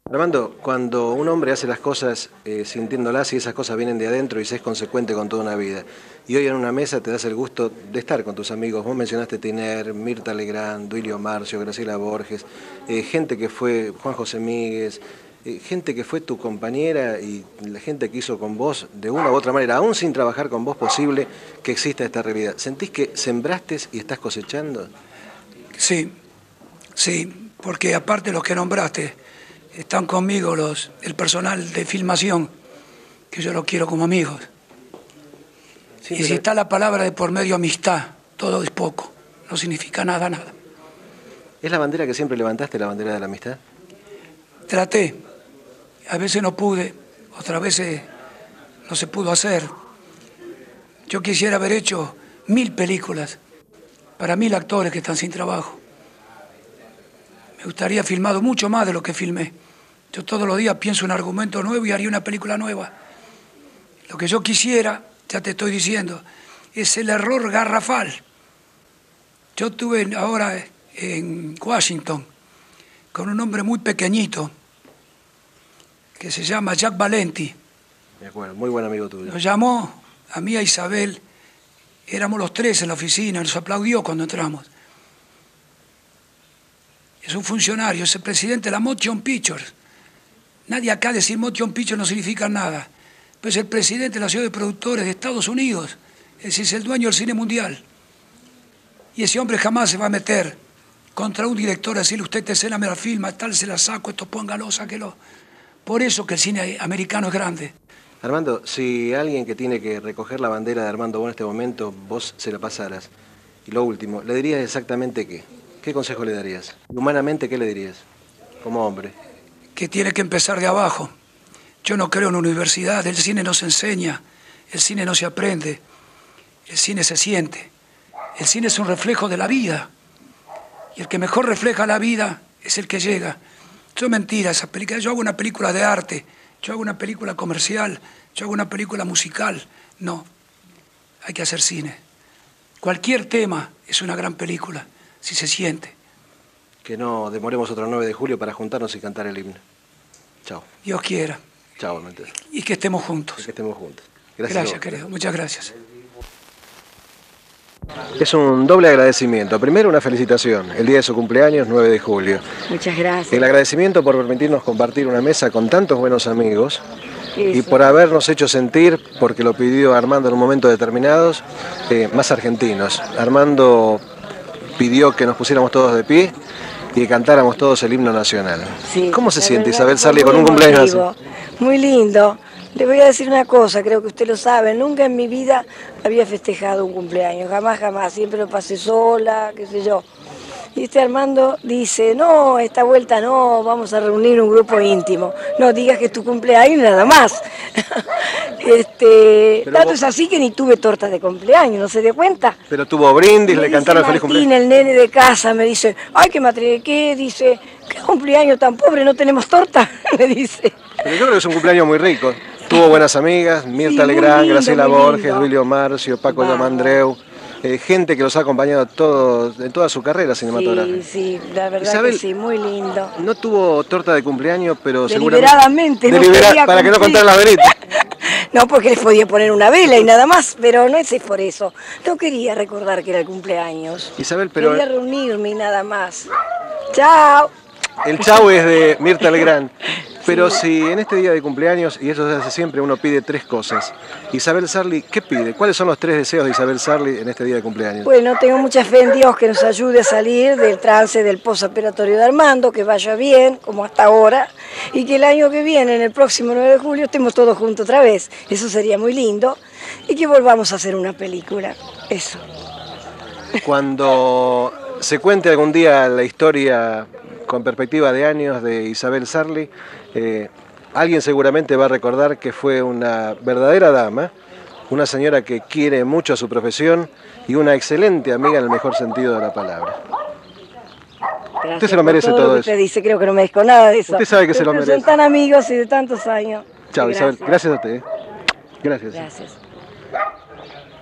Armando, cuando un hombre hace las cosas sintiéndolas y esas cosas vienen de adentro y se es consecuente con toda una vida, y hoy en una mesa te das el gusto de estar con tus amigos, vos mencionaste Tiner, Mirta Legrand, Duilio Marcio, Graciela Borges, gente que fue Juan José Míguez, gente que fue tu compañera y la gente que hizo con vos de una u otra manera, aún sin trabajar con vos, posible que exista esta realidad. ¿Sentís que sembraste y estás cosechando? Sí, sí, porque aparte los que nombraste, están conmigo el personal de filmación, que yo los quiero como amigos. Sí, y si está la palabra de por medio amistad, todo es poco, no significa nada, nada. ¿Es la bandera que siempre levantaste, la bandera de la amistad? Traté, a veces no pude, otras veces no se pudo hacer. Yo quisiera haber hecho 1000 películas para 1000 actores que están sin trabajo. Me gustaría filmado mucho más de lo que filmé. Yo todos los días pienso un argumento nuevo y haría una película nueva. Lo que yo quisiera, ya te estoy diciendo, es el error garrafal. Yo estuve ahora en Washington con un hombre muy pequeñito que se llama Jack Valenti. De acuerdo, muy buen amigo tuyo. Nos llamó a mí y a Isabel, éramos los tres en la oficina, nos aplaudió cuando entramos. Es un funcionario, es el presidente de la Motion Pictures. Nadie acá decir Motion Pictures no significa nada. Pero es el presidente de la Asociación de Productores de Estados Unidos. Es decir, es el dueño del cine mundial. Y ese hombre jamás se va a meter contra un director a decirle, usted esta escena me la filma, tal se la saco, esto póngalo, sáquelo. Por eso que el cine americano es grande. Armando, si alguien que tiene que recoger la bandera de Armando Bo en este momento, vos se la pasaras. Y lo último, ¿le dirías exactamente qué? ¿Qué consejo le darías? Humanamente, ¿qué le dirías? Como hombre. Que tiene que empezar de abajo. Yo no creo en una universidad, el cine no se enseña, el cine no se aprende, el cine se siente. El cine es un reflejo de la vida. Y el que mejor refleja la vida es el que llega. Eso es mentira, esa película. Yo hago una película de arte, yo hago una película comercial, yo hago una película musical. No, hay que hacer cine. Cualquier tema es una gran película, si se siente. Que no demoremos otro 9 de julio para juntarnos y cantar el himno. Chao. Dios quiera. Chao, Mente. Y que estemos juntos. Y que estemos juntos. Gracias, querido. Muchas gracias. Es un doble agradecimiento. Primero, una felicitación. El día de su cumpleaños, 9 de julio. Muchas gracias. El agradecimiento por permitirnos compartir una mesa con tantos buenos amigos. Eso. Y por habernos hecho sentir, porque lo pidió Armando en un momento determinado, más argentinos. Armando pidió que nos pusiéramos todos de pie y que cantáramos todos el himno nacional. Sí, ¿Cómo se siente, verdad, Isabel Sarli, con un cumpleaños así? Muy lindo. Le voy a decir una cosa, creo que usted lo sabe, nunca en mi vida había festejado un cumpleaños, jamás, jamás, siempre lo pasé sola, qué sé yo. Y este Armando dice, no, esta vuelta no, vamos a reunir un grupo íntimo. No digas que es tu cumpleaños nada más. Tanto es así que ni tuve torta de cumpleaños, ¿no se dio cuenta? Pero tuvo brindis, le cantaron el feliz Martín, cumpleaños. el nene de casa, me dice, ay, que me ¿qué? Dice, ¿qué cumpleaños tan pobre? ¿No tenemos torta? Me dice. Pero yo creo que es un cumpleaños muy rico. Tuvo buenas amigas, Mirta Sí, Legrand, lindo, Graciela muy Borges, lindo. Duilio Marcio, Paco Yamandreu, gente que los ha acompañado en toda su carrera cinematográfica. Sí, la verdad Isabel, que sí, muy lindo. No tuvo torta de cumpleaños, pero Deliberadamente, no seguramente... quería para que no cumplir. contara las velitas. No, porque les podía poner una vela y nada más, pero no es por eso. No quería recordar que era el cumpleaños. Isabel, pero Quería reunirme y nada más. Chao. el chau es de Mirta Legrand. Pero si en este día de cumpleaños, y eso se hace siempre, uno pide 3 cosas. Isabel Sarli, ¿qué pide? ¿Cuáles son los 3 deseos de Isabel Sarli en este día de cumpleaños? Bueno, tengo mucha fe en Dios que nos ayude a salir del trance del postoperatorio de Armando, que vaya bien, como hasta ahora, y que el año que viene, en el próximo 9 de julio, estemos todos juntos otra vez. Eso sería muy lindo. Y que volvamos a hacer una película. Eso. Cuando se cuente algún día la historia con perspectiva de años de Isabel Sarli, alguien seguramente va a recordar que fue una verdadera dama, una señora que quiere mucho a su profesión y una excelente amiga en el mejor sentido de la palabra. Gracias Usted se lo por merece todo lo que eso. usted dice, creo que no merezco nada de eso. Usted sabe que se lo Pero merece. son tan amigos y de tantos años. Chao, Isabel. Gracias. Gracias a usted. Gracias. Gracias.